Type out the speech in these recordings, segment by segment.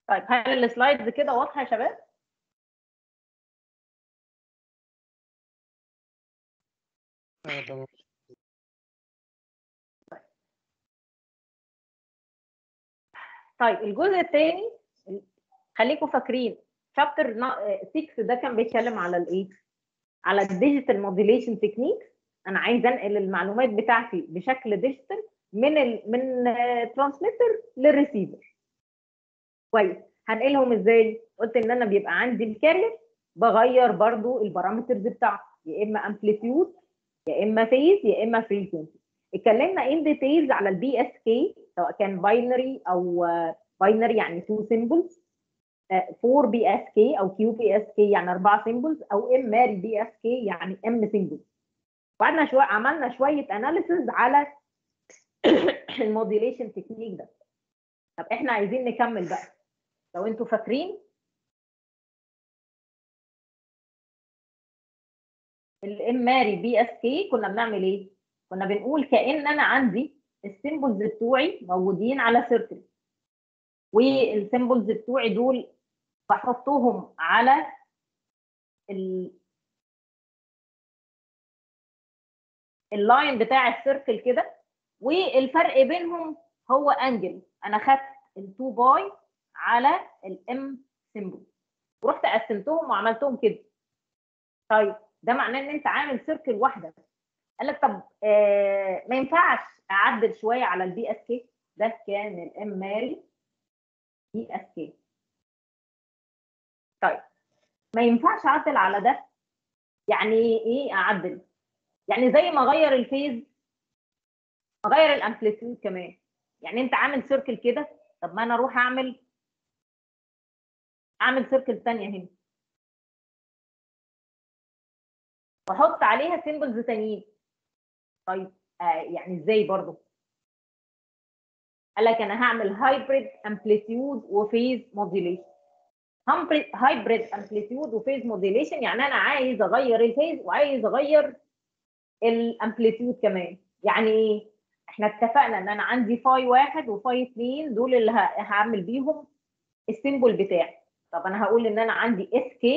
طيب هل السلايدز كده واضحه يا شباب؟ تمام. طيب الجزء الثاني خليكم فاكرين شابتر 6 ده كان بيتكلم على الايه؟ على الديجيتال موديليشن تكنيك. انا عايز انقل المعلومات بتاعتي بشكل ديجيتال من ترانسميتر للريسيفر. كويس، هنقلهم ازاي؟ قلت ان انا بيبقى عندي الكارير بغير برضو البارامترز بتاعته، يا اما امبليتيود يا اما فيز يا اما فريكونسي. اتكلمنا ان ديتيلز على البي اس كي سواء كان باينري او باينري يعني 2 سيمبلز، 4 بي اس كي او كيو بي اس كي يعني 4 سيمبلز، او ام ماري بي اس كي يعني ام سيمبلز. وقعدنا شويه عملنا شويه اناليسز على الموديليشن تكنيك ده. طب احنا عايزين نكمل بقى. لو انتوا فاكرين الام ماري بي اس كي كنا بنعمل ايه؟ كنا بنقول كأن انا عندي السيمبلز بتوعي موجودين على سيركل، والسيمبلز بتوعي دول بحطهم على اللاين بتاع السيركل كده، والفرق بينهم هو انجل. انا خدت ال2 باي على الام سيمبل ورحت قسمتهم وعملتهم كده. طيب ده معناه ان انت عامل سيركل واحده. قال لك طب ما ينفعش اعدل شويه على البي اس كي؟ ده كان الام ماري بي اس كي. طيب ما ينفعش اعدل على ده؟ يعني ايه اعدل؟ يعني زي ما اغير الفيز اغير الامبليتيود كمان. يعني انت عامل سيركل كده، طب ما انا اروح اعمل سيركل ثانيه هنا واحط عليها سيمبلز ثانيين. طيب يعني ازاي برضه؟ قال لك انا هعمل هايبريد امبليتيود وفيز موديليشن. هايبريد امبليتيود وفيز موديليشن يعني انا عايز اغير الفيز وعايز اغير الامبليتيود كمان. يعني ايه؟ احنا اتفقنا ان انا عندي فاي 1 وفاي 2 دول اللي هعمل بيهم السيمبل بتاعي. طب انا هقول ان انا عندي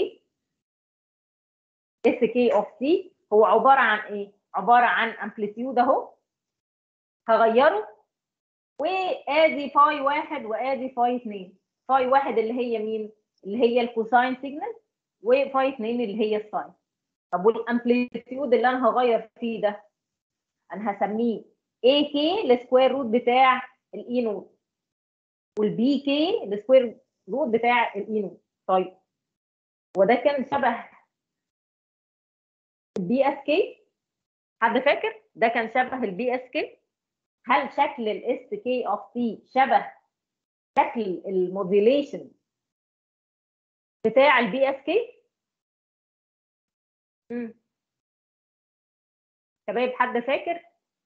اس كي اوف تي هو عباره عن ايه؟ عباره عن امبليتيود اهو هغيره، وادي فاي 1 وادي فاي 2. فاي 1 اللي هي مين؟ اللي هي الكوساين سيجنال، وفاي 2 اللي هي الساين. طب والامبليتيود اللي انا هغير فيه ده انا هسميه اي كي السكوير روت بتاع الاي نود، والبي كي السكوير روت بتاع الاي نود. طيب وده كان شبه البي اس كي؟ حد فاكر؟ ده كان شبه البي اس كي؟ هل شكل الاس كي اوف تي شبه شكل الموديليشن بتاع البي اس كي؟ شباب حد فاكر؟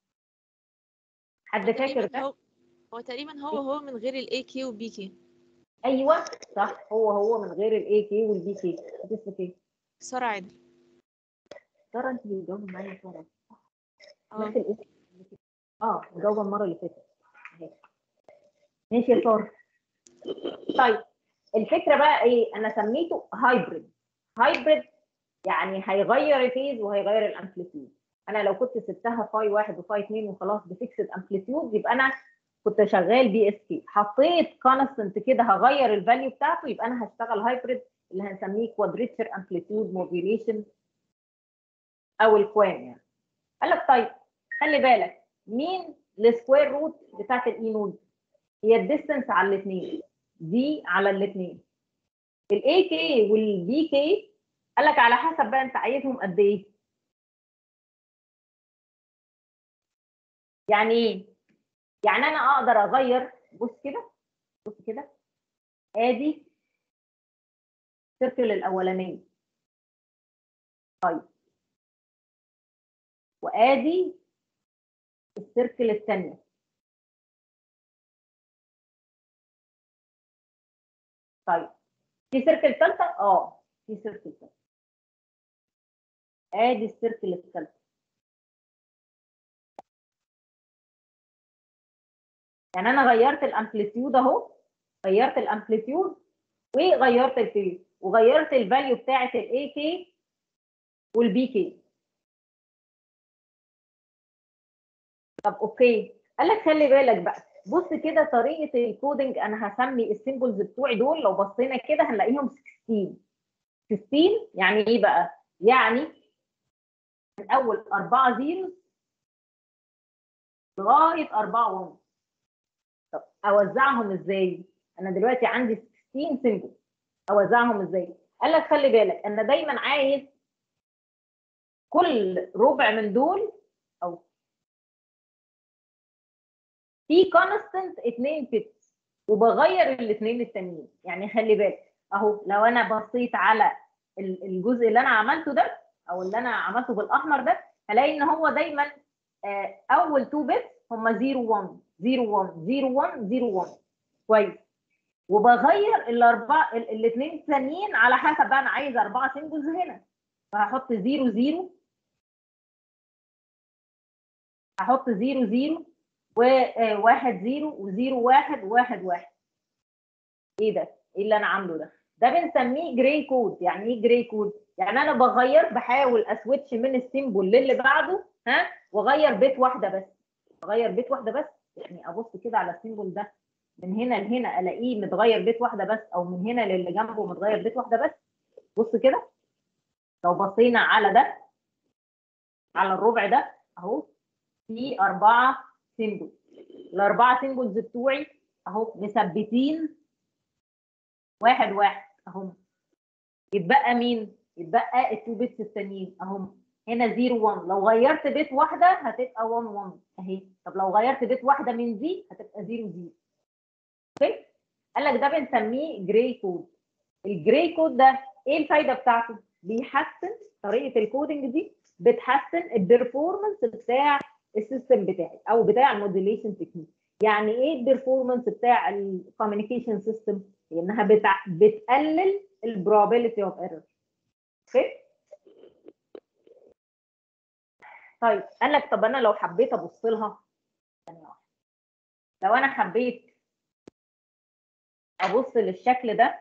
حد فاكر ده؟ هو تقريبا هو من غير الاي كي والبي كي. ايوه صح، هو من غير الاي كي والبي كي. اسمك ايه؟ ساره عادل. ساره انت اللي بتجاوبي معايا. ساره اه نفس الاسم. مجاوبه المره اللي فاتت. ماشي يا ساره. طيب الفكره بقى ايه؟ انا سميته هايبريد. هايبريد يعني هيغير الفيز وهيغير الامبليتيود. انا لو كنت سبتها فاي 1 وفاي 2 وخلاص بفيكسد امبليتيود يبقى انا كنت شغال بي اس كي. حطيت كونستنت كده هغير الفاليو بتاعته يبقى انا هشتغل هايبريد اللي هنسميه كوادريتشر امبليتيود موديوليشن او الكوان يعني. قال لك طيب خلي بالك مين السكوير روت بتاعت الاي نود؟ هي الديستنس على الاثنين، دي على الاثنين. الاي كي والبي كي قال لك على حسب بقى انت عايزهم قد ايه. يعني ايه؟ يعني انا اقدر اغير. بص كده، بص كده، ادي السيركل الاولانيه. طيب وادي السيركل الثانيه. طيب في سيركل ثالثه؟ في سيركل ثالثه. ادي السيركل الثالثه. يعني انا غيرت الامبليتيود اهو. غيرت الامبليتيود وغيرت الفيز وغيرت الفاليو بتاعه الاي كي والبي كي. طب اوكي، قال لك خلي بالك بقى، بص كده طريقه الكودنج، انا هسمي السيمبلز بتوعي دول لو بصينا كده هنلاقيهم 16. 16 يعني ايه بقى؟ يعني من اول 4 زيروز لغايه 4 1. طب اوزعهم ازاي؟ انا دلوقتي عندي 16 سيمبل، اوزعهم ازاي؟ قال لك خلي بالك، انا دايما عايز كل ربع من دول او في كونستنت 2 بيتس وبغير الاثنين التانيين. يعني خلي بالك اهو، لو انا بصيت على الجزء اللي انا عملته ده او اللي انا عملته بالاحمر ده، هلاقي ان هو دايما اول 2 بيتس هم 0 1 0 1 0 1 0 1. كويس. وبغير الاثنين الثانيين على حسب بقى انا عايز 4 سيمبلز هنا، فهحط 0 0، هحط 0 0 و1 0 و0 1 1 1. ايه ده؟ ايه اللي انا عامله ده؟ ده بنسميه جراي كود. يعني ايه جراي كود؟ يعني انا بغير، بحاول اسويتش من السيمبل للي بعده، ها، واغير بيت واحده بس. اغير بيت واحده بس، يعني ابص كده على السيمبل ده من هنا لهنا الاقيه متغير بيت واحده بس، او من هنا للي جنبه متغير بيت واحده بس. بص كده، لو بصينا على ده، على الربع ده اهو، في 4 سيمبل. ال4 سيمبلز بتوعي اهو مثبتين 1 1 اهو. يتبقى مين؟ يتبقى ال2 بيتس التانيين اهم. هنا 0 1، لو غيرت بيت واحده هتبقى 1 1 اهي. طب لو غيرت بيت واحده من دي هتبقى 0 0. اوكي؟ قال لك ده بنسميه جراي كود. الجراي كود ده ايه الفايده بتاعته؟ بيحسن طريقه الكودنج دي، بتحسن البرفورمانس بتاع السيستم بتاعي او بتاع الموديليشن تكنيك. يعني ايه البرفورمانس بتاع الكوميونيكيشن سيستم؟ انها بتقلل البروبابيلتي اوف ايرور. اوكي؟ طيب قال لك طب انا لو حبيت ابص لها ثانيه واحده، لو انا حبيت ابص للشكل ده،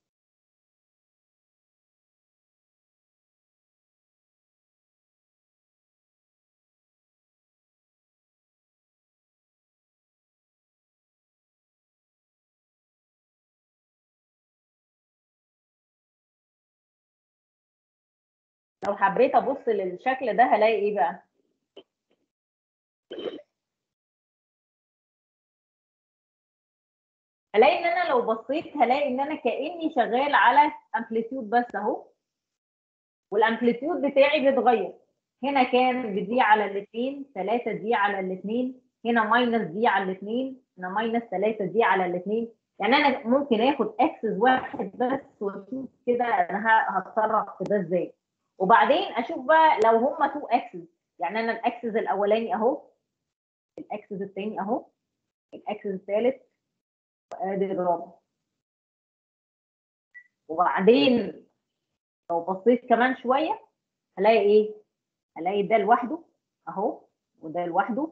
لو حبيت ابص للشكل ده هلاقي ايه بقى؟ هلاقي ان انا لو بصيت هلاقي ان انا كاني شغال على امبليتيود بس اهو، والامبليتيود بتاعي بيتغير. هنا كان بدي على الاثنين، 3 دي على الاثنين، هنا ماينس دي على الاثنين، هنا ماينس 3 دي على الاثنين. يعني انا ممكن اخد اكسس واحد بس واشوف كده انا هتصرف في ده ازاي. وبعدين اشوف بقى لو هما 2 اكسس، يعني انا الاكسس الاولاني اهو، الاكسس الثاني اهو، الاكسس الثالث، ادي الرابع. وبعدين لو بصيت كمان شويه هلاقي ايه؟ هلاقي ده لوحده اهو، وده لوحده.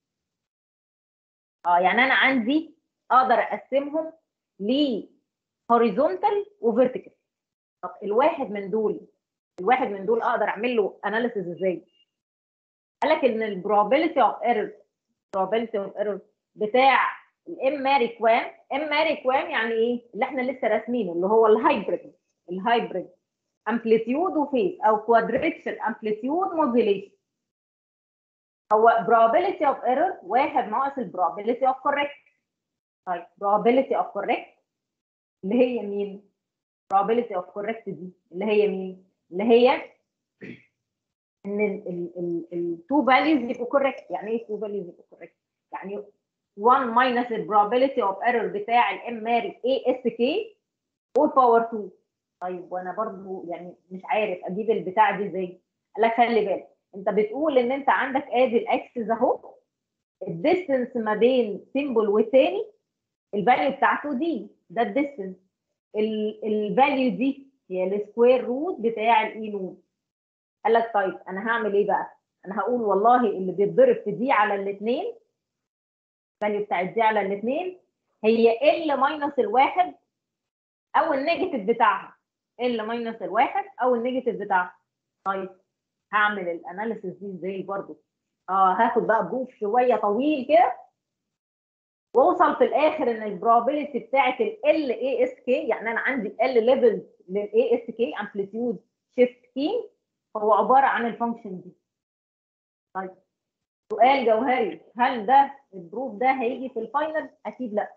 يعني انا عندي اقدر اقسمهم ل هوريزونتال وفيرتيكال. طب الواحد من دول اقدر اعمل له اناليسيز ازاي؟ قال لك ان البروبابيلتي اوف ايرور بتاع الام ماريكوام. ام ماريكوام يعني ايه؟ اللي احنا لسه راسمينه، اللي هو الهايبريد امبليتيود وفيز او كوادريتشر امبليتيود موديليشن. هو probability of error واحد ناقص ال probability of correct. طيب probability of correct اللي هي مين؟ probability of correct دي اللي هي مين؟ اللي هي ان ال two values يبقوا correct. يعني ايه two values يبقوا correct؟ يعني 1 minus ال probability of error بتاع الام ماري ASK all power 2. طيب وانا برضو يعني مش عارف اجيب البتاع دي ازاي؟ قال لك خلي بالك، انت بتقول ان انت عندك ادي الاكسس اهو، الديستنس ما بين سيمبل والتاني الفاليو بتاعته دي، ده الديستنس. الفاليو دي هي السكوير روت بتاع الاي نود. قال لك طيب انا هعمل ايه بقى؟ انا هقول والله اللي بيتضرب في دي على الاثنين، الفاليو بتاعت دي على الاثنين هي ال ماينس الواحد او النيجاتيف بتاعها، ال ماينس الواحد او النيجاتيف بتاعها. طيب هعمل الاناليسيس دي ازاي برضو؟ هاخد بقى بروف شويه طويل كده واوصل في الاخر ان البروبابيلتي بتاعت ال اي اس كي، يعني انا عندي ال ليفل للاي اس كي امبليتيود شيفت كي هو عباره عن الفانكشن دي. طيب سؤال جوهري، هل ده البروف ده هيجي في الفاينل؟ اكيد لا.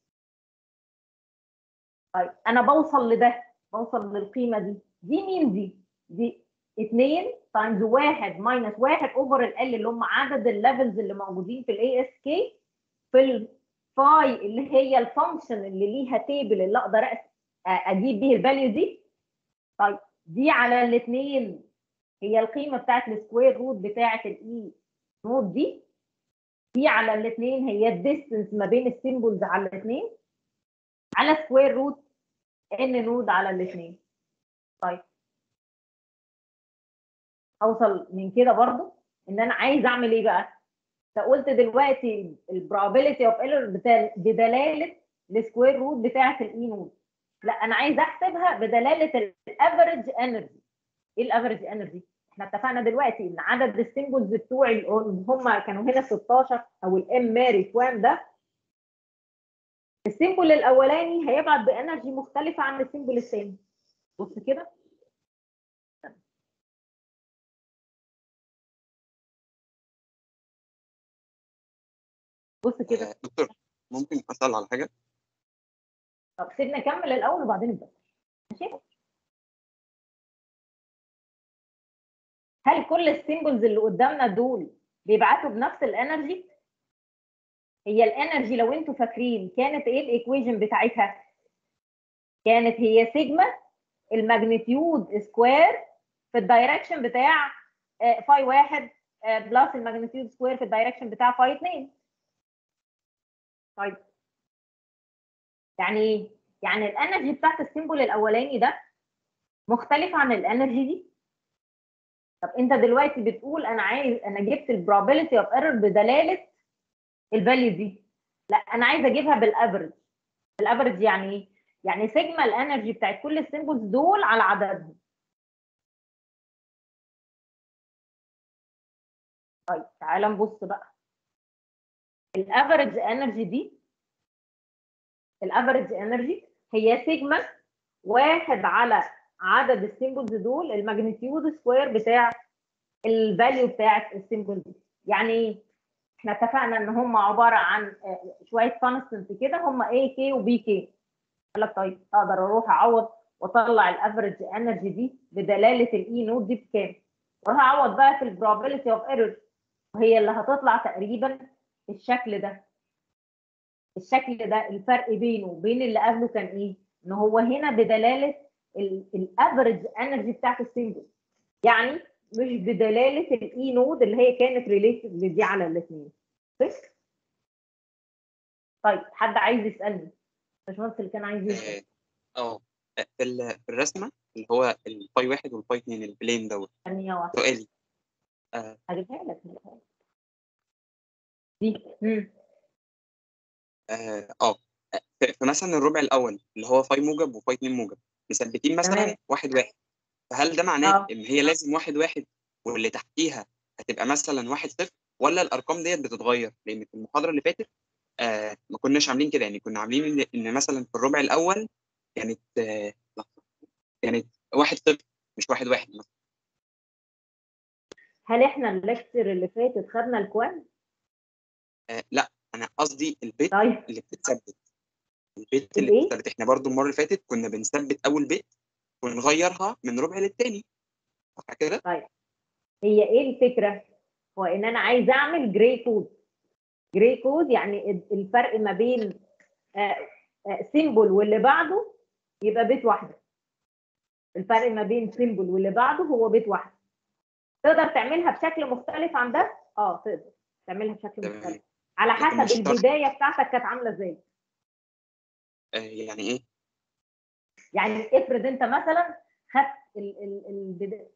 طيب انا بوصل لده، بوصل للقيمه دي مين دي؟ دي 2 تايمز 1 ماينس 1 اوفر ال اللي هم عدد الليفلز اللي موجودين في الاي اس كي في الفاي اللي هي الفانكشن اللي ليها تيبل اللي اقدر اجيب بيه الفاليو دي. طيب دي على الاثنين هي القيمه بتاعت السكوير روت بتاعت الاي نود دي على الاثنين هي الديستنس ما بين السيمبلز على الاثنين على سكوير روت ان نود على الاثنين. طيب اوصل من كده برضو ان انا عايز اعمل ايه بقى؟ انت قلت دلوقتي البروبابيلتي اوف ايرور بدلاله السكوير روت بتاعه الاي نود. لا انا عايز احسبها بدلاله الافريج انرجي. ايه الافريج انرجي؟ احنا اتفقنا دلوقتي ان عدد السيمبلز بتوعي اللي هم كانوا هنا 16 او الام ماري كوام ده، السيمبل الاولاني هيبعت بانرجي مختلفه عن السيمبل الثاني. بص كده، بص كده. دكتور ممكن اسال على حاجه؟ طب سيبنا نكمل الاول وبعدين نبدا. ماشي؟ هل كل السيمبلز اللي قدامنا دول بيبعتوا بنفس الانرجي؟ هي الانرجي لو انتوا فاكرين كانت ايه الايكويشن بتاعتها؟ كانت هي سيجما الماجنتيود سكوير في الدايركشن بتاع فاي 1 بلس الماجنتيود سكوير في الدايركشن بتاع فاي 2. طيب يعني ايه؟ يعني الانرجي بتاعت السيمبل الاولاني ده مختلفه عن الانرجي دي. طب انت دلوقتي بتقول انا جبت البروبابيلتي اوف ايرور بدلاله الفاليو دي. لا انا عايزه اجيبها بالافرج. الافرج يعني ايه؟ يعني سيجما الانرجي بتاعت كل السيمبلز دول على عددهم. طيب تعالى نبص بقى. الافرج انرجي هي سيجما واحد على عدد السيمبلز دول الماجنتيود سكوير بتاع الفاليو بتاعت السيمبل دي. يعني ايه؟ احنا اتفقنا ان هم عباره عن شويه كونستنت كده، هم اي كي وبي كي. قال لك طيب اقدر اروح اعوض واطلع الافرج انرجي دي بدلاله الاي نود دي بكام؟ واروح اعوض بقى في البروبابيلتي اوف ايرور وهي اللي هتطلع تقريبا الشكل ده. الشكل ده الفرق بينه وبين اللي قبله كان ايه؟ ان هو هنا بدلاله الافرج انرجي بتاعت السيمبل، يعني مش بدلاله الاي نود اللي هي كانت ريليتد لدي على الاثنين. طيب حد عايز يسالني؟ الباشمهندس اللي كان عايز يسال. في الرسمه اللي هو الباي 1 والباي 2 البلين دوت. ثانيه واحده سؤالي هجيبها لك دي. في مثلا الربع الاول اللي هو فاي موجب وفاي 2 موجب مثبتين مثلا تمام. 1 1، فهل ده معناه ان هي لازم 1 1 واللي تحتيها هتبقى مثلا 1 0، ولا الارقام ديت بتتغير؟ لان في المحاضره اللي فاتت ما كناش عاملين كده، يعني كنا عاملين ان مثلا في الربع الاول كانت لحظة. كانت 1 0 مش 1 1 مثلا. هل احنا الليكتشر اللي فاتت خدنا الكوان؟ لا انا قصدي البيت طيب اللي بتتثبت. البيت اللي الايه؟ بتتثبت احنا برضو المره اللي فاتت كنا بنثبت اول بيت ونغيرها من ربع للتاني، صح كده؟ طيب هي ايه الفكره؟ هو ان انا عايز اعمل جراي كود. جراي كود يعني الفرق ما بين سيمبل واللي بعده يبقى بيت واحده. الفرق ما بين سيمبل واللي بعده هو بيت واحد. تقدر تعملها بشكل مختلف عن ده؟ تقدر تعملها بشكل مختلف على لكن حسب البدايه بتاعتك كانت عامله ازاي. يعني ايه؟ يعني افرض انت مثلا خدت البدايه.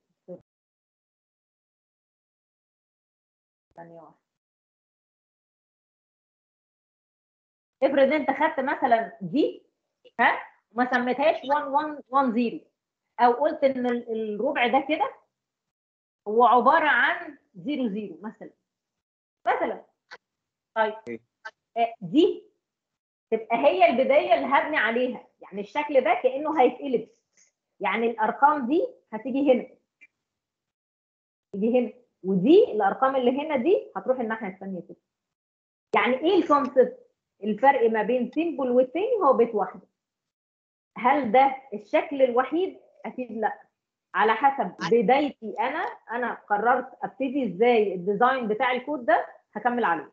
ثانيه واحده. افرض انت خدت مثلا دي ها وما سميتهاش 1110 او قلت ان الربع ده كده هو عباره عن 00 مثلا. طيب دي تبقى هي البدايه اللي هبني عليها، يعني الشكل ده كانه هيتقلب، يعني الارقام دي هتيجي هنا تيجي هنا، ودي الارقام اللي هنا دي هتروح الناحيه الثانيه كده. يعني ايه الكونسبت؟ الفرق ما بين سيمبل والتاني هو بيت واحده. هل ده الشكل الوحيد؟ اكيد لا، على حسب بدايتي انا قررت ابتدي ازاي الديزاين بتاع الكود ده هكمل عليه.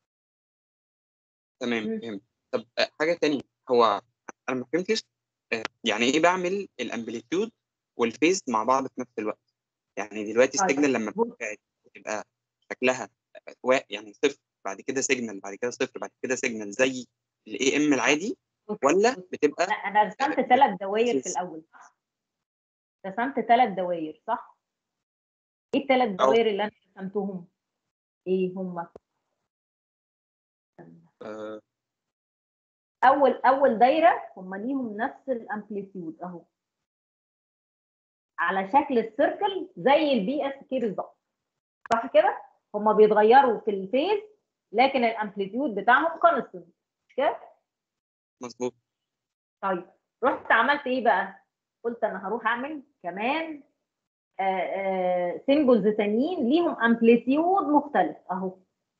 تمام فهمت. طب حاجه تانية، هو انا ما فهمتش يعني ايه بعمل الامبليتيود والفيز مع بعض في نفس الوقت؟ يعني دلوقتي السيجنال لما بتبقى شكلها يعني صفر، بعد كده سيجنال، بعد كده صفر، بعد كده سيجنال زي الاي ام العادي، ولا بتبقى لا انا رسمت 3 دواير في الاول، رسمت 3 دواير صح؟ ايه ال3 دواير اللي انا رسمتهم؟ ايه هم؟ اول دايره هم ليهم نفس الامبليتيود اهو على شكل السيركل زي البي اس كي بالظبط، صح كده؟ هم بيتغيروا في الفيز لكن الامبليتيود بتاعهم كونستنت، مش كده؟ مظبوط. طيب رحت عملت ايه بقى؟ قلت انا هروح اعمل كمان سيمبلز تانيين ليهم امبليتيود مختلف اهو،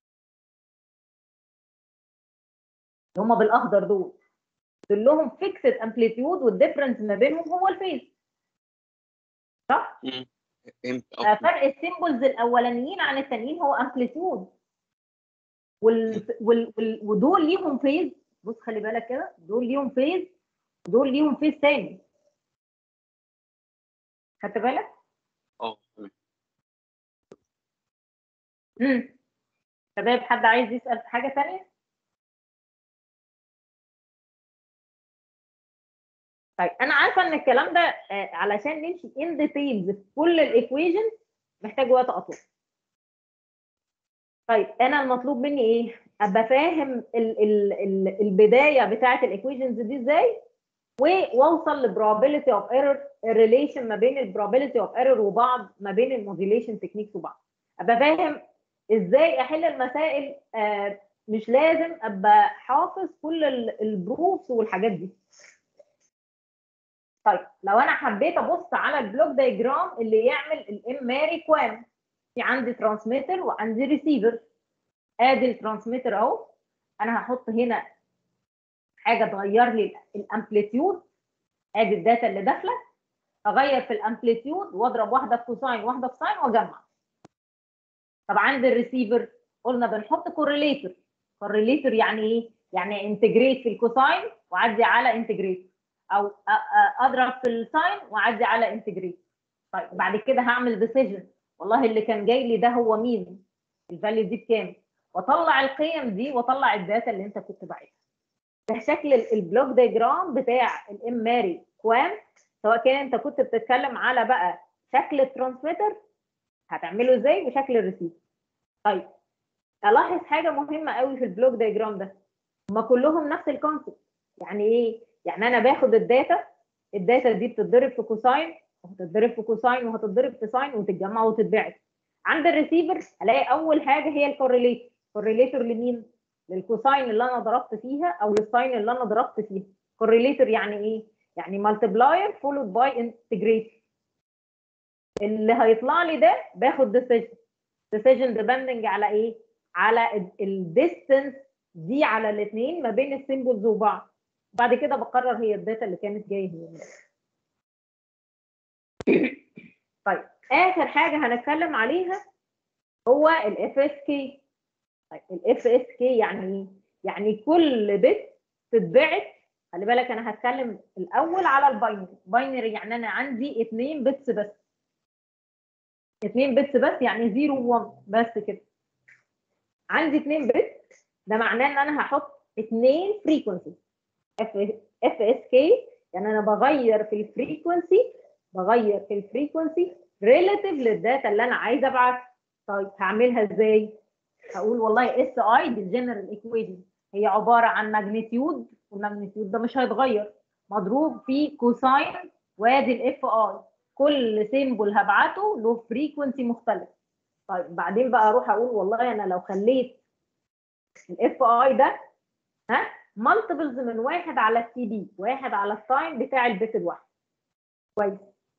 هم بالاخضر دول لهم فيكسد امبليتيود والديفرنس ما بينهم هو الفيز، صح؟ فهمت. فرق السيمبلز الاولانيين عن التانيين هو امبليتيود ودول ليهم فيز. بص خلي بالك كده، دول ليهم فيز ودول ليهم فيز تاني، خدت بالك؟ تمام. شباب حد عايز يسأل في حاجة ثانية؟ طيب أنا عارفة إن الكلام ده علشان نمشي إن ديتيلز في كل الإيكويشنز محتاج وقت أطول. طيب أنا المطلوب مني إيه؟ أبقى فاهم البداية بتاعة الإيكويشنز دي إزاي واوصل لبروبابيلتي اوف ايرور، الريليشن ما بين البروبابيلتي اوف ايرور وبعض، ما بين الموديليشن تكنيكس وبعض. ابقى فاهم ازاي احل المسائل، مش لازم ابقى حافظ كل البروفs والحاجات دي. طيب لو انا حبيت ابص على البلوك دايجرام اللي يعمل الام ماري كوام، في عندي ترانسميتر وعندي ريسيفر. ادي الترانسميتر اهو، انا هحط هنا حاجه تغير لي الامبليتيود، ادي الداتا اللي داخله، اغير في الامبليتيود واضرب واحده في كوساين واحده في ساين واجمع. طب عند الريسيفر قلنا بنحط كورليتور. كورليتور يعني ايه؟ يعني انتجريت في الكوساين واعدي على انتجريت، او اضرب في الساين واعدي على انتجريت. طيب بعد كده هعمل ديسيجن، والله اللي كان جاي لي ده هو مين؟ الفاليو دي بكام؟ واطلع القيم دي واطلع الداتا اللي انت كنت باعتها. ده شكل البلوك دايجرام بتاع الام ماري كوام، سواء كان انت كنت بتتكلم على بقى شكل الترانسميتر هتعمله ازاي وشكل الريسيفر. طيب الاحظ حاجه مهمه قوي في البلوك دايجرام ده، هما كلهم نفس الكونسيبت. يعني ايه؟ يعني انا باخد الداتا دي بتتضرب في كوساين وهتتضرب في كوساين وهتتضرب في ساين وتتجمع وتتبعت. عند الريسيفر هلاقي اول حاجه هي الكورليتور. كورليتور لمين؟ للكوساين اللي انا ضربت فيها او للساين اللي انا ضربت فيها. كورليتور يعني ايه؟ يعني مالتبلاير فولود باي انتجريتور. اللي هيطلع لي ده باخد ديسيجن ديبندنج على ايه؟ على الديستنس دي على الاثنين ما بين السيمبلز وبعض. بعد كده بقرر هي الداتا اللي كانت جايه هنا. طيب اخر حاجه هنتكلم عليها هو الاف اس كي. طيب الاف اس كي يعني ايه؟ يعني كل بت تتبعت. خلي بالك انا هتكلم الاول على الباينري. باينري يعني انا عندي 2 بتس بس، 2 بتس بس يعني 0 و1 بس كده. عندي 2 بت، ده معناه ان انا هحط 2 فريكونسي. اف اس كي يعني انا بغير في الفريكونسي ريلاتيف للداتا اللي انا عايزه ابعتها. طيب هعملها ازاي؟ هقول والله اس اي دي الجنرال ايكويشن، هي عباره عن ماجنتيود، والماجنتيود ده مش هيتغير، مضروب في كوساين وادي الاف اي. كل سيمبل هبعته له فريكونسي مختلف. طيب بعدين بقى اروح اقول والله انا لو خليت الاف اي ده مالتيبلز من 1 على التي بي، 1 على التايم بتاع البيت الواحد. كويس.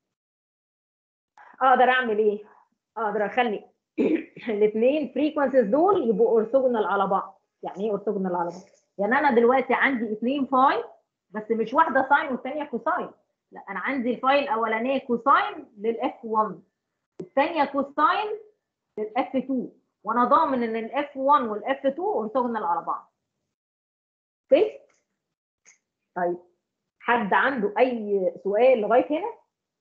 اقدر اعمل ايه؟ اقدر اخلي الاثنين فريكونسيز دول يبقوا اورثوجونال على بعض. يعني ايه اورثوجونال على بعض؟ يعني انا دلوقتي عندي 2 فاي، بس مش واحده ساين والثانيه كوساين. لا، انا عندي الفاي الاولانيه كوساين للاف 1، الثانيه كوساين للاف 2، وانا ضامن ان الاف 1 والاف 2 اورثوجونال على بعض. اوكي؟ طيب حد عنده اي سؤال لغايه هنا؟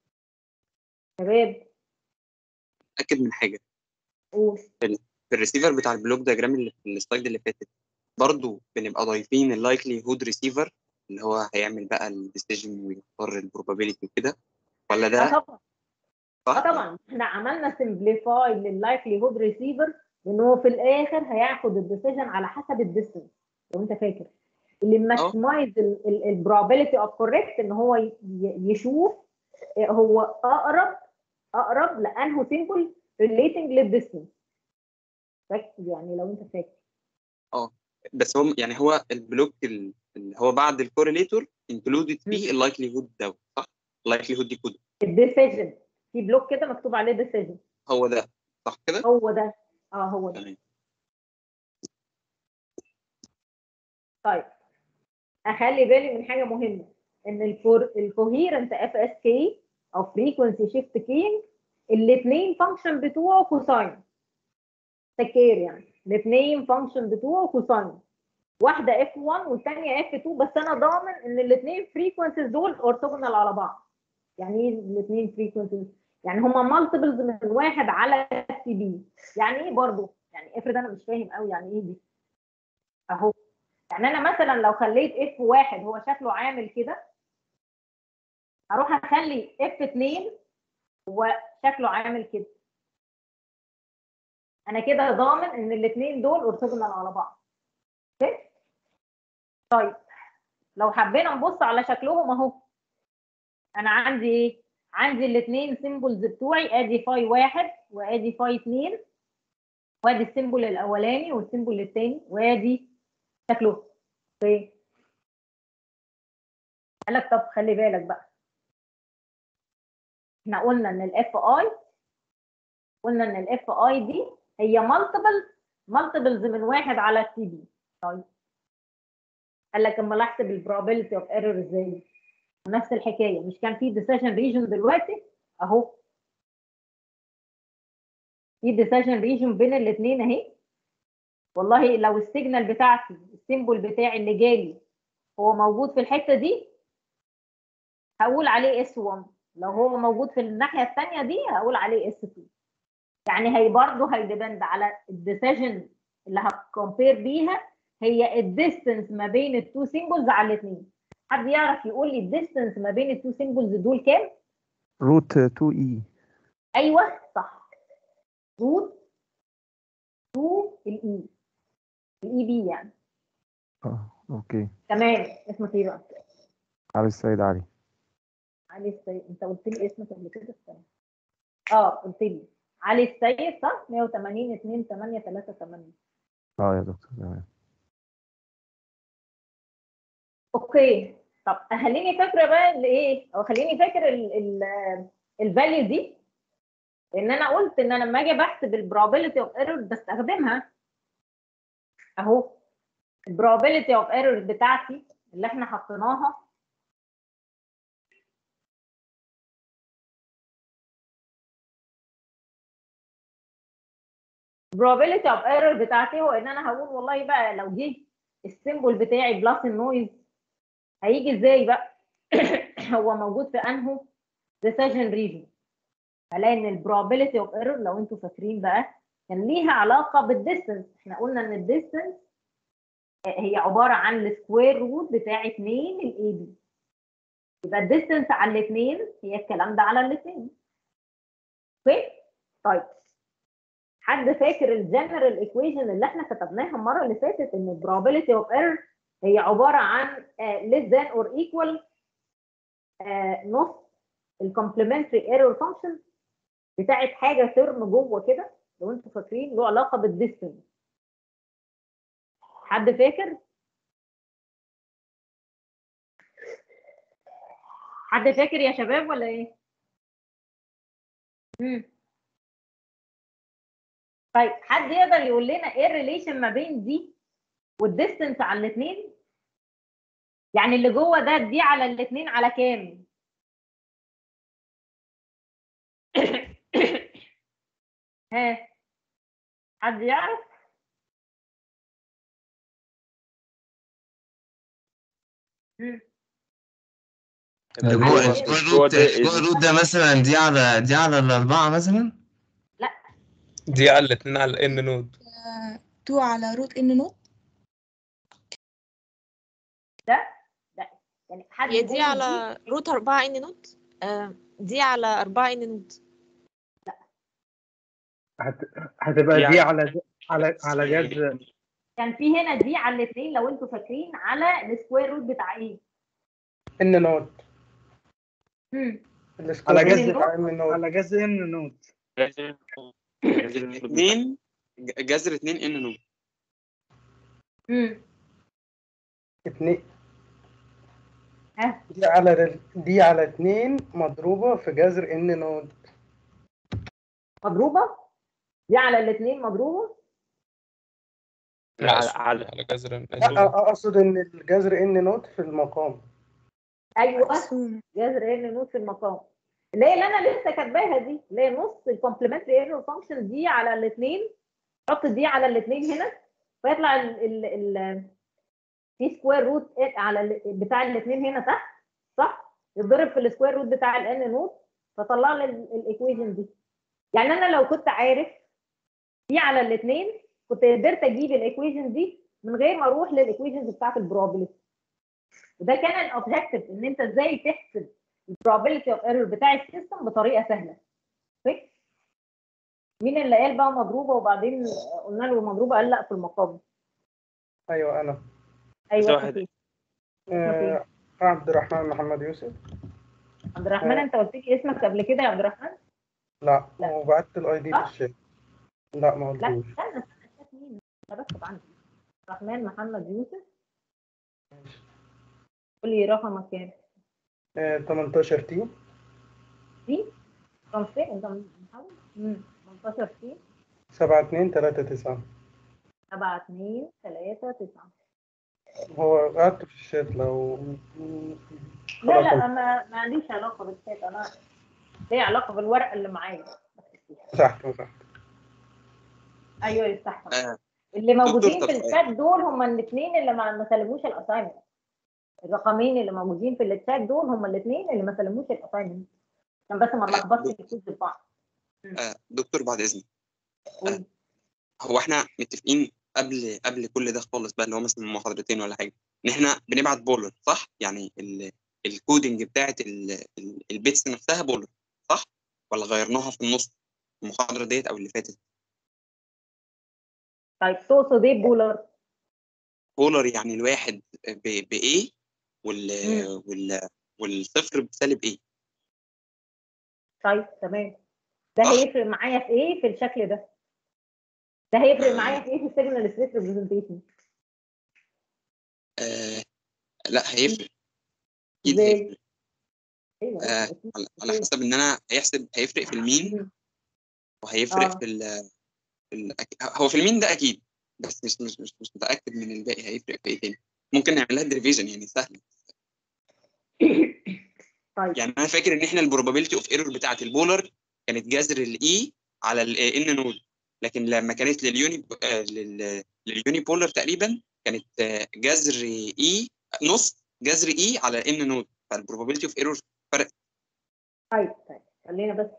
شباب اتاكد من حاجه. قول. في الريسيفر بتاع البلوك دياجرام اللي في السلايد اللي فاتت، برضو بنبقى ضايفين اللايكلي هود ريسيفر اللي هو هيعمل بقى الديسيجن ويختار البروبابيلتي وكده، ولا ده طبعا. صح؟ طبعا احنا عملنا سمبليفاي لللايكلي هود ريسيفر، لان هو في الاخر هياخد الديسيجن على حسب الديستنس. لو انت فاكر اللي ماكسمايز البروبابيلتي اوف كوريكت ان هو يشوف هو اقرب لانه سيمبل ريليتنج للديستنس. يعني لو انت فاكر. بس هو يعني هو البلوك اللي هو بعد الكوريليتور انكلودد فيه اللايكلي هود ده، صح؟ اللايكلي هود دي كود الديسيجن في بلوك كده مكتوب عليه ديسيجن. هو ده صح كده؟ هو ده. هو ده. تمام. طيب اخلي بالي من حاجه مهمه، ان الكوهيرنت اف اس كي او فريكونسي شيفت كينج الاثنين فانكشن بتوعه كوساين. تكير يعني الاثنين فانكشن بتوعه كوساين، واحده اف 1 والثانيه اف 2، بس انا ضامن ان الاثنين فريكونسيز دول اورثوجونال على بعض. يعني ايه الاثنين فريكونسيز؟ يعني هما مالتيبلز من 1 على السي بي. يعني ايه برضه؟ يعني افرض انا مش فاهم قوي يعني ايه دي اهو. يعني انا مثلا لو خليت اف 1 هو شكله عامل كده، هروح اخلي اف 2 هو شكله عامل كده. انا كده ضامن ان الاثنين دول اورثوجونال على بعض. اوكي؟ طيب لو حبينا نبص على شكلهم اهو، انا عندي ايه؟ عندي الاثنين سيمبلز بتوعي، ادي فاي 1 وادي فاي 2، وادي السيمبل الاولاني والسيمبل الثاني، وادي شكله. اوكي؟ قال لك طب خلي بالك بقى، احنا قلنا ان الاف اي دي هي مالتيبلز من 1 على التي بي. طيب قال لك اما احسب البروبابيلتي اوف ايرور ازاي؟ نفس الحكايه، مش كان في ديسيجن ريجن دلوقتي اهو، في ديسيجن ريجن بين الاثنين اهي. والله لو السيجنال بتاعتي السيمبل بتاعي اللي جالي هو موجود في الحته دي هقول عليه اس 1، لو هو موجود في الناحيه الثانيه دي هقول عليه اس 2. يعني هي برضه هيديبند على الديسيجن اللي هتكمبير بيها، هي الديستنس ما بين التو سيمبلز على الاثنين. حد يعرف يقول لي الديستنس ما بين التو سيمبلز دول كام؟ روت 2 اي. ايوه صح، روت 2 الاي بي يعني. اوكي. تمام. اسمك ايه بقى؟ علي السيد علي. علي السيد. انت قلت لي اسمك قبل كده؟ قلت لي علي السيد صح؟ 180 2 8 3 8. يا دكتور تمام. اوكي. طب خليني فاكره بقى الايه، او خليني فاكر الفاليو دي، لان انا قلت ان انا لما اجي بحسب البروبابيلتي اوف ايرور بستخدمها اهو. البروبابيلتي اوف ايرور بتاعتي اللي احنا حطيناها probability of error بتاعتي هو ان انا هقول والله بقى لو جه السيمبل بتاعي بلس النويز هيجي ازاي بقى؟ هو موجود في انهو decision region. هلاقي ان البروبابيلتي اوف ايرور لو انتوا فاكرين بقى كان ليها علاقه بالديستنس. احنا قلنا ان الديستنس هي عباره عن السكوير روت بتاع 2 الاي بي، يبقى الديستنس على الاثنين هي الكلام ده على الاثنين. اوكي؟ طيب حد فاكر الجنرال ايكويشن اللي احنا كتبناها المره اللي فاتت ان probability of error هي عباره عن less than or equal نص الكومبلمنتري ايرور فانكشن بتاعت حاجه ترم جوه كده، لو انتوا فاكرين له علاقه بالديستنس. حد فاكر؟ حد فاكر يا شباب ولا ايه؟ طيب حد يقدر يقول لنا ايه الريليشن ما بين دي والديستنس على الاثنين؟ يعني اللي جوه ده دي على الاثنين على كام؟ ها حد يعرف؟ هو السكوير روت ده مثلا دي على الأربعة مثلا؟ لا دي على الاثنين على الان نود 2 على روت ان نود. ده يعني حد هي دي يقول على روت 4 ان نود. دي على 4 ان نود. هتبقى دي على جذر. كان في هنا دي على الاثنين لو انتوا فاكرين على السكوير روت بتاع ايه؟ ان نود. على جذر ان نود. جذر 2 ان نود. 2 دي على 2 مضروبه في جذر ان نود. مضروبه؟ دي على الاثنين مضروبه؟ على جذر اقصد ان الجذر ان نود في المقام. ايوه جذر ان نود في المقام، اللي هي اللي انا لسه كاتباها دي، اللي هي نص الكومبلمنتري ايرور فانكشن دي على الاثنين. حط دي على الاثنين هنا فيطلع ال في سكوير روت على بتاع الاثنين هنا تحت، صح؟ يتضرب في السكوير روت بتاع الان نود فطلع لي الايكويشن دي. يعني انا لو كنت عارف دي على الاثنين كنت قدرت اجيب الايكويشن دي من غير ما اروح للايكويشنز بتاعت البروبابيلتي. وده كان الاوبجيكتيف، ان انت ازاي تحسب البروبابيلتي اوف ايرور بتاع السيستم بطريقه سهله. فاكر؟ مين اللي قال بقى مضروبه وبعدين قلنا له مضروبه قال لا في المقام؟ ايوه انا. ايوه عبد الرحمن محمد يوسف. عبد الرحمن انت قلت لي اسمك قبل كده يا عبد الرحمن؟ لا وبعت الاي دي في الشات. لا ما قلتوش. لا استنى مين؟ انا بكتب عندي عبد الرحمن محمد يوسف. قول لي رقمك كام؟ 18 تي. تي؟ كم فين انت محمد؟ 18 تي 7239. 7239. هو قعدت في الشات لو لا ما عنديش علاقه بالشات، انا ليه علاقه بالورقه اللي معايا. مسحت. ايوه يفتح. اللي موجودين في الشات دول هم الاثنين اللي ما سلموش الاساينمنت. الرقمين اللي موجودين في الشات دول هم الاثنين اللي ما سلموش الاساينمنت، عشان بس ما نلخبطش الكود ببعض. دكتور بعد اذنك، هو احنا متفقين قبل كل ده خالص بقى اللي هو مثلا محاضرتين ولا حاجه ان احنا بنبعت بولر، صح؟ يعني الكودنج بتاعت البيتس نفسها بولر، صح؟ ولا غيرناها في النص المحاضره ديت او اللي فاتت؟ طيب تقصد ايه بولر؟ بولر يعني الواحد بايه والصفر بسالب ايه. طيب تمام. ده هيفرق معايا في ايه في الشكل ده؟ ده هيفرق معايا في ايه في السيجنال ستريت ريبريزنتيشن؟ لا هيفرق اكيد هيفرق. على حسب ان انا هيفرق في المين وهيفرق في هو في المين ده اكيد، بس مش متاكد من الباقي هيفرق في ايه تاني. ممكن نعملها ديريفيجن يعني سهله. طيب يعني انا فاكر ان احنا البروبابيلتي اوف ايرور بتاعت البولر كانت جذر الاي على الان نود، لكن لما كانت لليوني بولر تقريبا كانت جذر اي نص جذر اي على ان نود، فالبروبابيلتي اوف ايرور فرقت. طيب خلينا بس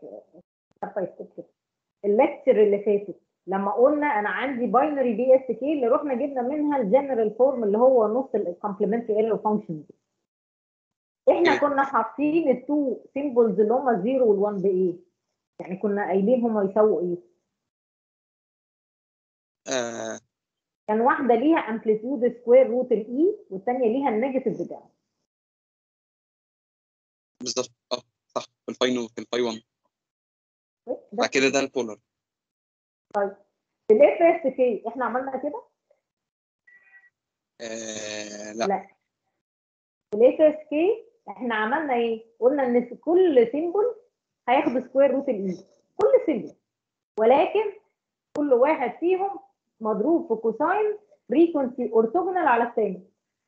الليكتشر اللي فاتت لما قلنا انا عندي باينري بي اس كي اللي رحنا جبنا منها الجنرال فورم اللي هو نص الكومبلمنتري ايرور فانكشن دي، احنا كنا حاطين التو سيمبلز اللي هم 0 وال1 بايه؟ يعني كنا قايلين هم يساووا ايه؟ كان واحده ليها امبليتيود سكوير روت الاي والثانيه ليها النيجاتيف بتاعه. بالظبط صح، في الفاي نوت في الفاي 1 بعد كده ده البولر. طيب في الاف اس كي احنا عملنا كده؟ لا. في الاف اس كي احنا عملنا ايه؟ قلنا ان في كل سيمبل هياخد سكوير روت الاي، كل سيمبل، ولكن كل واحد فيهم مضروب في كوساين فريكونسي اورثوجونال على الثاني.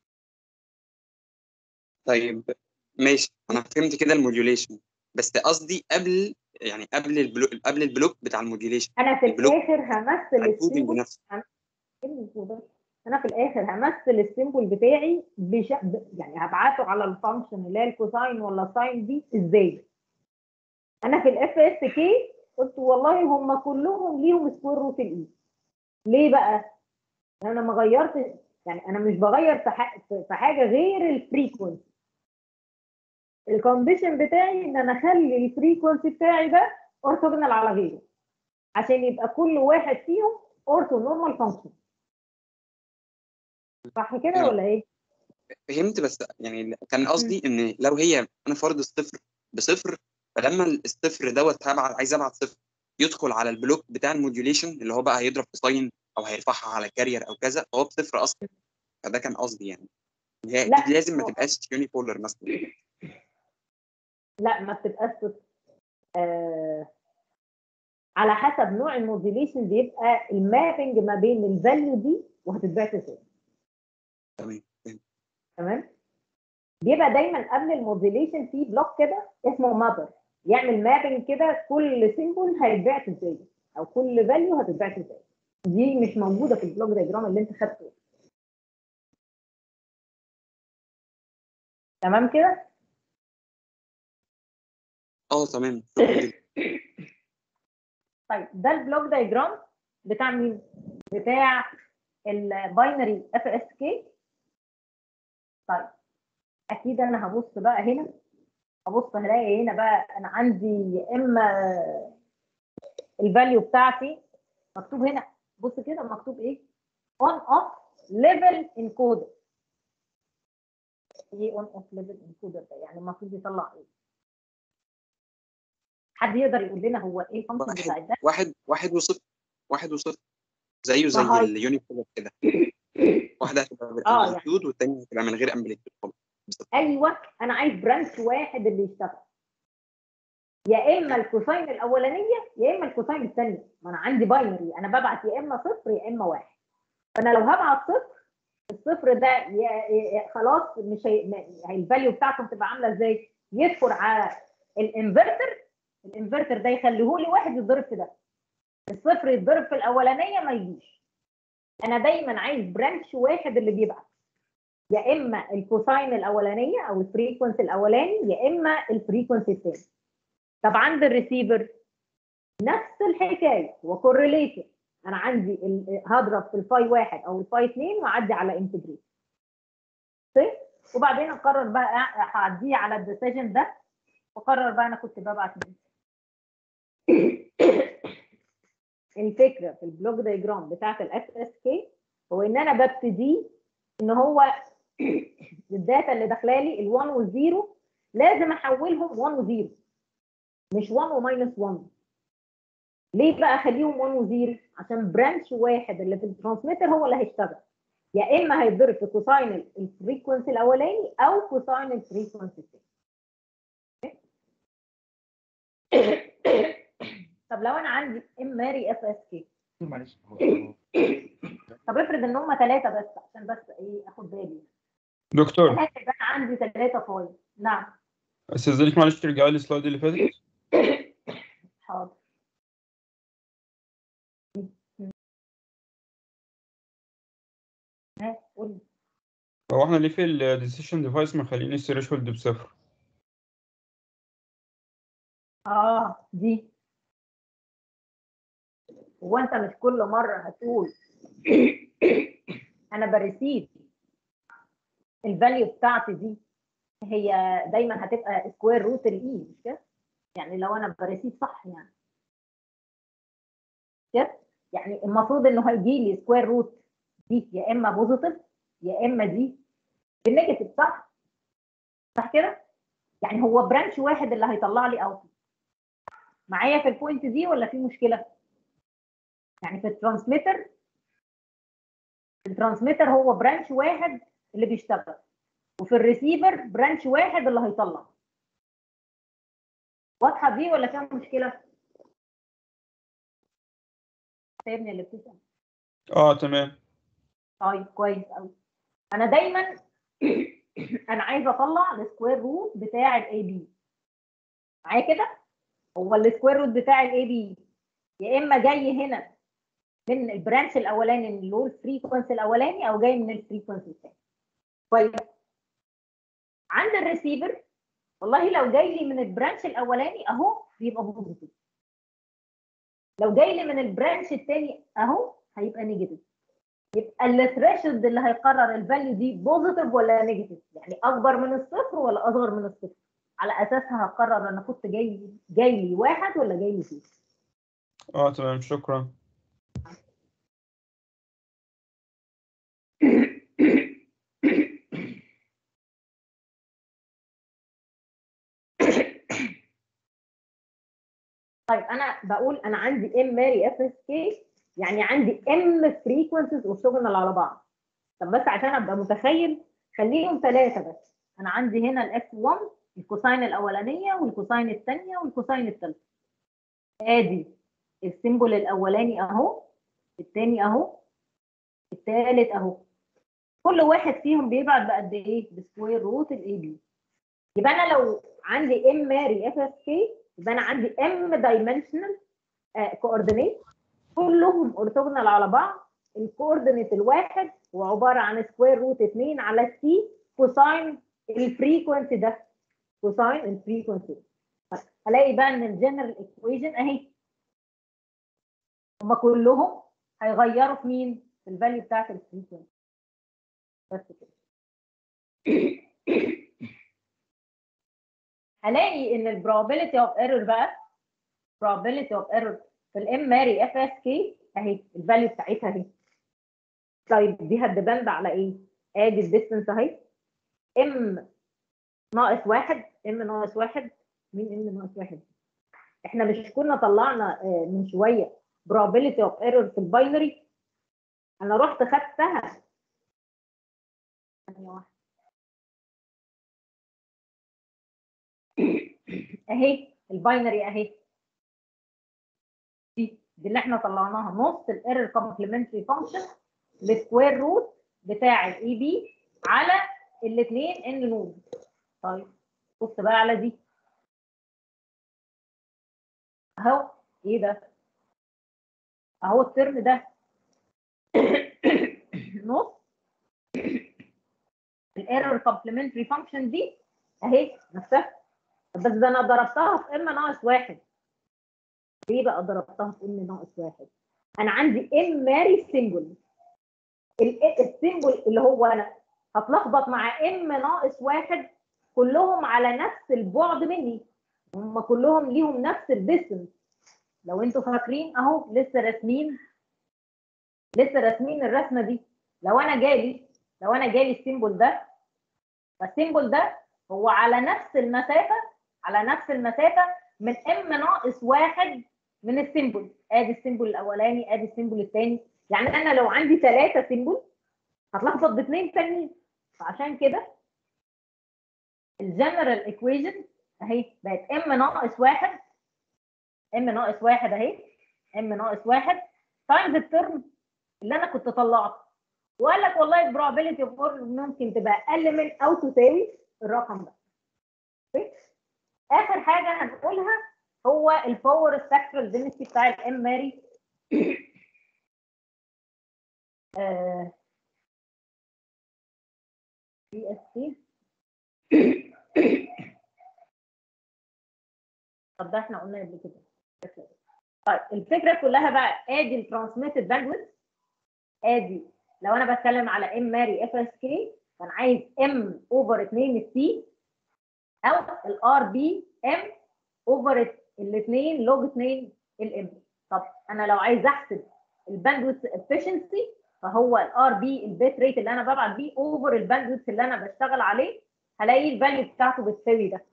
طيب ماشي، انا فهمت كده الموديوليشن، بس قصدي قبل البلوك بتاع الموديوليشن. انا في الاخر همثل الكودنج نفسه. انا في الاخر همثل السيمبل بتاعي يعني هبعته على الفانكشن اللي هي الكوساين ولا الساين دي ازاي. انا في الاف اس كي قلت والله هم كلهم ليهم سكوير روت الاي. ليه بقى؟ انا ما غيرت، يعني انا مش بغير في حاجه غير الفريكونسي. الكونديشن بتاعي ان انا اخلي الفريكونسي بتاعي ده اورثوجونال على غيره عشان يبقى كل واحد فيهم اورثو نورمال فانكشن. صح كده ولا ايه؟ فهمت، بس يعني كان قصدي ان لو هي انا فرض الصفر بصفر، فلما الصفر دوت عايز ابعت صفر يدخل على البلوك بتاع الموديوليشن اللي هو بقى هيضرب في ساين او هيرفعها على كارير او كذا، فهو بصفر اصلا. فده كان قصدي يعني هي اكيد لازم ما تبقاش يوني بولر مثلا. لا ما بتبقاش على حسب نوع الموديوليشن بيبقى المابنج ما بين الفاليو دي وهتتبعت ازاي. تمام. بيبقى دايما قبل الموديوليشن في بلوك كده اسمه مابر يعمل مابنج كده كل سيمبل هيتبعت ازاي او كل فاليو هتتبعت ازاي. دي مش موجوده في البلوك دايجرام اللي انت خدته. تمام كده؟ تمام. طيب ده البلوك دايجرام بتاع مين؟ بتاع الباينري اف اس كي. طيب اكيد انا هبص بقى هنا، هبص هلاقي هنا بقى انا عندي يا اما الفاليو بتاعتي مكتوب هنا، بص كده مكتوب ايه؟ اون اوف ليفل انكودر. ايه اون اوف ليفل انكودر ده؟ يعني المفروض يطلع ايه؟ حد يقدر يقول لنا هو ايه الفانكشن بتاع ده؟ واحد وصفر زيه زي اليوني بولر كده. واحده هتبقى بالامبليتيود يعني. والثانيه هتبقى من غير امبليتيود خالص. ايوه انا عايز برانش واحد اللي يشتغل، يا اما الكوساين الاولانيه يا اما الكوساين الثانيه. ما انا عندي باينري، انا ببعت يا اما صفر يا اما واحد. فانا لو هبعت صفر، الصفر ده خلاص مش الفاليو بتاعته هتبقى عامله ازاي؟ يدخل على الانفرتر ده يخليه لي واحد يتضرب في ده، الصفر يتضرب في الاولانيه ما يجيش. انا دايما عايز برانش واحد اللي بيبعت، يا اما الكوساين الاولانيه او الفريكونسي الاولاني يا اما الفريكونسي الثاني. طب عند الريسيفر نفس الحكايه وكورليتد. انا عندي هضرب في الفاي 1 او الفاي 2 واعدي على انتجريت، وبعدين اقرر بقى هعديه على الديسيجن ده واقرر بقى انا كنت ببعت مين. الفكره في البلوك دايجرام بتاعت الاف اس كي هو ان انا ببتدي ان هو الداتا اللي داخله لي ال1 وال0 لازم احولهم 1 و0 مش 1 وماينس 1. ليه بقى اخليهم 1 و0؟ عشان برانش واحد اللي في الترانسميتر هو اللي هيشتغل، يا اما هيتضرب في كوساين الفريكونسي الاولاني او كوساين الفريكونسي الثاني. طب لو انا عندي ماري اف اس كي، معلش طب افرض ان هم 3 بس عشان بس ايه اخد بالي. دكتور انا عندي 3 فايل. نعم استاذنك معلش ترجعي لي السلايد اللي فاتت. حاضر. قول. هو احنا ليه في الديسيشن ديفايس مخلين الثريشولد بصفر؟ دي هو انت مش كل مره هتقول انا بريسيف الفاليو بتاعتي دي هي دايما هتبقى سكوير روت الاي، مش كده؟ يعني لو انا بريسيف صح يعني كده، يعني المفروض انه هيجي لي سكوير روت دي يا اما بوزيتيف يا اما دي بالنيجاتيف، صح؟ صح كده؟ يعني هو برانش واحد اللي هيطلع لي اوتبوت معايا في البوينت دي ولا في مشكله؟ يعني في الترانسميتر هو برانش واحد اللي بيشتغل، وفي الريسيفر برانش واحد اللي هيطلع. واضحه دي ولا فيها مشكله؟ سيبني اللي بتسال. تمام. طيب كويس قوي. انا دايما انا عايزه اطلع السكوير روت بتاع الاي بي. معايا كده؟ هو السكوير روت بتاع الاي بي يا اما جاي هنا من البرانش الاولاني اللي هو الفريكونسي الاولاني، او جاي من الفريكونسي الثاني. كويس. عند الريسيفر والله لو جاي لي من البرانش الاولاني اهو بيبقى بوزيتيف، لو جاي لي من البرانش الثاني اهو هيبقى نيجاتيف. يبقى الثريشولد اللي هيقرر الفاليو دي بوزيتيف ولا نيجاتيف، يعني اكبر من الصفر ولا اصغر من الصفر، على اساسها هقرر انا كنت جاي لي واحد ولا جاي لي صفر. تمام، شكرا. طيب انا بقول انا عندي ام ماري اف اس كي، يعني عندي ام فريكونسيز اورثوجونال على بعض. طب بس عشان ابقى متخيل خليهم ثلاثه بس. انا عندي هنا الاكس 1 الكوساين الاولانيه والكوساين الثانيه والكوساين الثالثه. ادي السيمبل الاولاني اهو، الثاني اهو، الثالث اهو. كل واحد فيهم بيبعت بقد ايه؟ بسكوير روت الاي بي. يبقى انا لو عندي ام ماري اف اس كي يبقى انا عندي ام دايمنشنال كوردينيت كلهم اورثوجونال على بعض. الكوردينيت الواحد هو عباره عن سكوير روت 2 على سي كوساين الفريكونسي ده، كوساين الفريكونسي. هلاقي بقى ان الجنرال ايكويشن اهي هم كلهم هيغيروا في مين؟ في الفاليو بتاعت الفريكونسي. بس كده. هلاقي ان البروبابيلتي اوف ايرور بقى probability of error في الام ماري اف اس كي اهي الفاليو بتاعتها اهي. طيب دي هتدبند على ايه؟ ادي الديستنس اهي ام ناقص واحد. ام ناقص واحد مين ام ناقص واحد؟ احنا مش كنا طلعنا من شويه probability of error في الباينري؟ انا رحت خدتها ثانيه واحده اهي الباينري اهي دي اللي احنا طلعناها نص الايرور كومبلمنتري فانكشن السكوير روت بتاع الاي بي على الاثنين ان نود. طيب بص بقى على دي اهو. ايه ده؟ اهو الترم ده نص الايرور كومبلمنتري فانكشن دي اهي نفسها. بس ده انا ضربتها في ام ناقص واحد. ليه بقى ضربتها في ام ناقص واحد؟ انا عندي ام ماري سيمبل، السيمبل اللي هو انا هتلخبط مع ام ناقص واحد كلهم على نفس البعد مني، هم كلهم ليهم نفس الديستنس. لو انتوا فاكرين اهو لسه راسمين الرسمه دي. لو انا جالي السيمبل ده، فالسيمبل ده هو على نفس المسافه من ام ناقص واحد من السيمبل. ادي السيمبل الاولاني ادي السيمبل الثاني. يعني انا لو عندي 3 سيمبل هتلخبط باثنين ثانيين. فعشان كده الجنرال ايكويشن اهي بقت ام ناقص واحد اهي ام ناقص واحد تايمز الترم اللي انا كنت طلعته. وقال لك والله البروبابيلتي اوف ايرور ممكن تبقى اقل من او تساوي الرقم ده. اخر حاجه هنقولها هو الباور سبكترال دينستي بتاع الام ماري. بي اس سي. طب ده احنا قلنا قبل كده. طيب الفكره كلها بقى ادي الترانسميتد باندويث. ادي لو انا بتكلم على ام ماري اف اس كي فانا عايز ام اوفر 2 السي او الار بي ام اوفر الاثنين لوج 2 الام. طب انا لو عايز احسب الباندويث افشنسي، فهو الار بي البيت ريت اللي انا ببعت بيه اوفر الباندويث اللي انا بشتغل عليه، هلاقي الفاليو بتاعته بتساوي ده.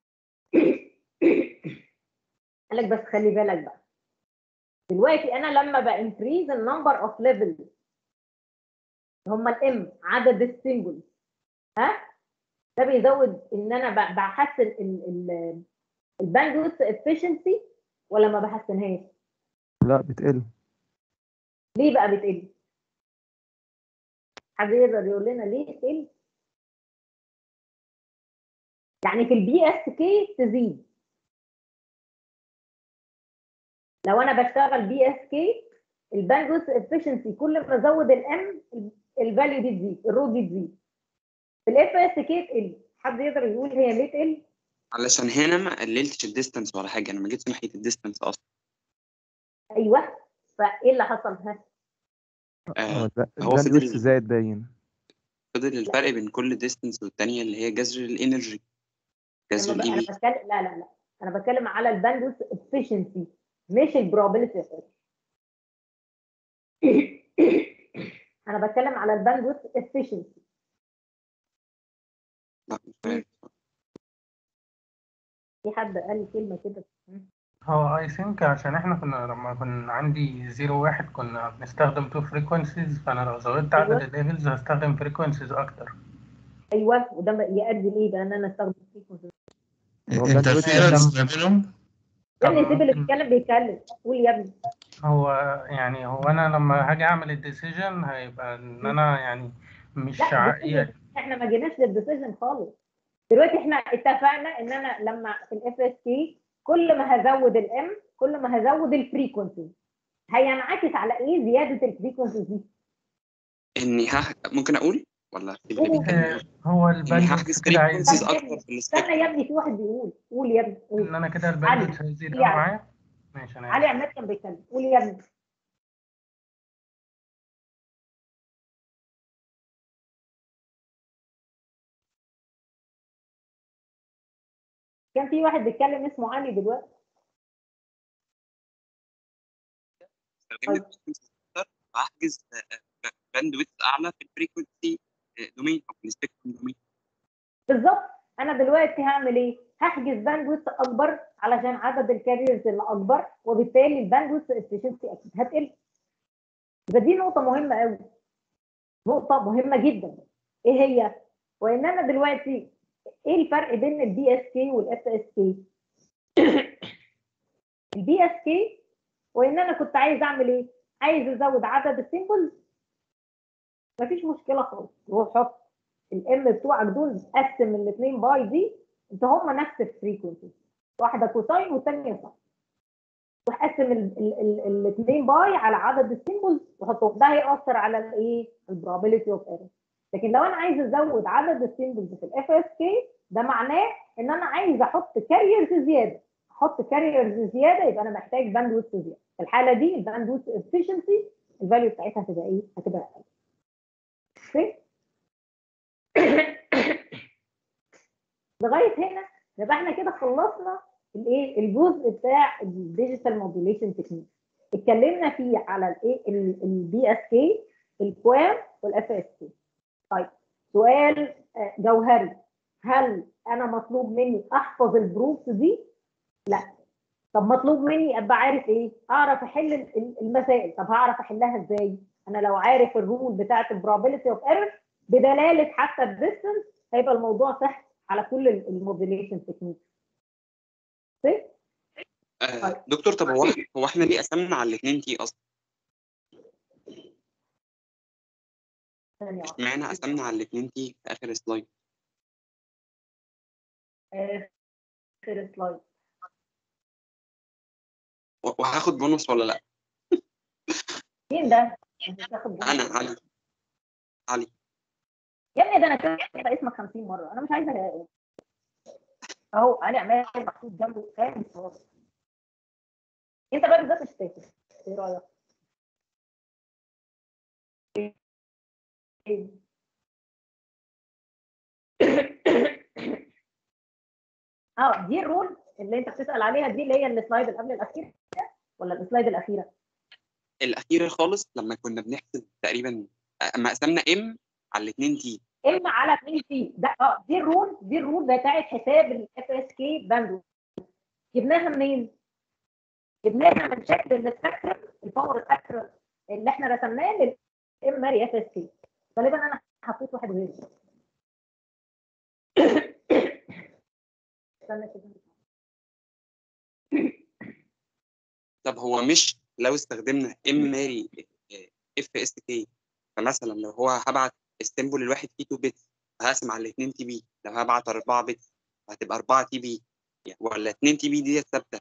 قال لك بس خلي بالك بقى، دلوقتي انا لما بانكريز النمبر اوف ليفلز هم الام عدد السيمبلز، ها ده بيزود ان انا بحسن الباندويث افشنسي ولا ما بحسنهاش؟ لا بتقل. ليه بقى بتقل؟ حد يقدر يقول لنا ليه بتقل؟ يعني في البي اس كي تزيد، لو انا بشتغل بي اس كي الباندويث افشنسي كل ما ازود الام الفاليو دي تزيد، الرو دي تزيد. في الاف اس كي تقل. حد يقدر يقول هي ليه تقل؟ علشان هنا ما قللتش الديستانس ولا حاجه، انا ما جيتش ناحيه الديستانس اصلا. ايوه، فايه اللي حصل؟ ها هو الباندويث زايد باين. فضل الفرق بين كل ديستانس والثانيه اللي هي جذر الانرجي، جذر انا الاي بي. بتكلم لا انا بتكلم على الباندويث افشنسي مش البروبابيلتي. انا بتكلم على الباندويث افشنسي. لا مش عارف. في حد قال لي كلمه كده. هو اي ثينك عشان احنا كنا لما كنا عندي 0 و1 كنا بنستخدم 2 فريكونسيز، فانا لو زودت عدد الليفلز هستخدم فريكونسيز اكتر. ايوه، وده يؤدي ليه بقى ان انا استخدم فريكونسيز. انترفيرنس ما بينهم. يا ابني سيب اللي بيتكلم قول يا ابني. هو يعني انا لما هاجي اعمل الديسيجن هيبقى ان انا يعني مش يعني احنا ما جيناش للديسيجن خالص. دلوقتي احنا اتفقنا ان انا لما في الاف اس كي كل ما هزود الام كل ما هزود الفريكونسي، هينعكس على ايه زياده الفريكونسي دي؟ اني ممكن اقول ولا هو اني هحجز فريكونسيز اكتر في السبيكترم. استنى يا ابني، في واحد بيقول قول يا ابني قول. ان انا كده الباندويث هيزيد قوي معايا. ماشي انا علي عماد كان بيتكلم، قول يا ابني. كان في واحد بيتكلم اسمه علي دلوقتي. هحجز باندويث اعلى في الفريكونسي دومين او في السبيكترم دومين. بالظبط. انا دلوقتي هعمل ايه؟ هحجز باندويث اكبر علشان عدد الكاريرز اللي اكبر، وبالتالي الباندويث افشنسي اكيد هتقل. يبقى دي نقطه مهمه قوي، نقطه مهمه جدا. ايه هي؟ وان انا دلوقتي ايه الفرق بين البي اس كي والاف اس كي؟ البي اس كي وان انا كنت عايز اعمل ايه؟ عايز ازود عدد السيمبلز، مفيش مشكله خالص، روح حط الام بتوعك دول قسم الاثنين باي دي، انت هم نفس الفريكونسي، واحده كوساين والثانيه ساين، وقسم الاثنين باي على عدد السيمبلز وحطهم، ده هيأثر على الايه؟ البروبابيلتي اوف ايرور. لكن لو انا عايز ازود عدد السيمبلز في الاف اس كي، ده معناه ان انا عايز احط كاريرز زياده، احط كاريرز زياده يبقى انا محتاج باندويث زياده. في الحاله دي الباندويث افشنسي الفاليو بتاعتها هتبقى ايه؟ هتبقى اقل. اوكي؟ لغايه هنا يبقى احنا كده خلصنا الايه؟ الجزء بتاع الديجيتال موديوليشن تكنيك. اتكلمنا فيه على الايه؟ البي اس كي، الكوام، والاف اس كي. طيب سؤال جوهري، هل انا مطلوب مني احفظ البروفs دي؟ لا. طب مطلوب مني ابقى عارف ايه؟ اعرف احل المسائل. طب هعرف احلها ازاي؟ انا لو عارف الرول بتاعه البروبابيلتي اوف ايرور بدلاله حتى الديستنس، هيبقى الموضوع سهل على كل الموديليشن تكنيك. دكتور، طب هو احنا ليه قسمنا على الاثنين تي اصلا؟ اشمعنى قسمنا على الاثنين تي في اخر سلايد؟ اخر سلايد. وهاخد بونص ولا لا؟ مين ده؟ انا علي. يا ابني ده انا كاتب اسمك 50 مره، انا مش عايزه اهو علي عمال محطوط جنبه فاهم. انت بقى بالذات مش فاكر، ايه رايك؟ دي الرول اللي انت بتسال عليها، دي اللي هي السلايد اللي قبل الاخيره ولا السلايد الاخيره؟ الاخيره خالص لما كنا بنحسب تقريبا اما قسمنا ام على 2 تي. ام على 2 تي ده دي الرول بتاعت حساب الاف اس كي باندو. جبناها منين؟ جبناها من شكل السبكترم الباور سبكترم اللي احنا رسمناه للام ماري اف اس كي. غالبا انا حطيت واحد غيره. استنى كده. طب هو مش لو استخدمنا ام ماري اف اس كي، فمثلا لو هو هبعت السيمبل الواحد فيه 2 بت هقسم على 2 تي بي، لو هبعت 4 بت هتبقى 4 تي بي يعني، ولا 2 تي بي دي ثابته؟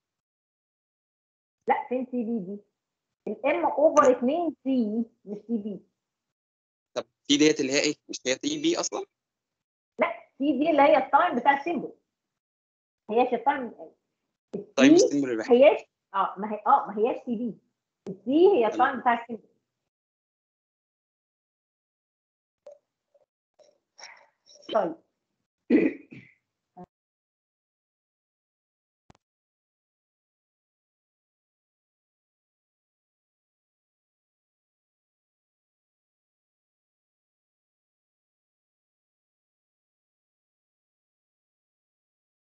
لا فين تي بي دي؟ الام اوفر 2 تي مش تي بي. طب تي ديت اللي هي ايه؟ مش هي تي بي اصلا؟ لا تي دي اللي هي التايم بتاع السيمبل. هياش التايم تايم السيمبل الواحد. هياش ما هياش تي بي. التي هي التايم بتاع السيمبل. طيب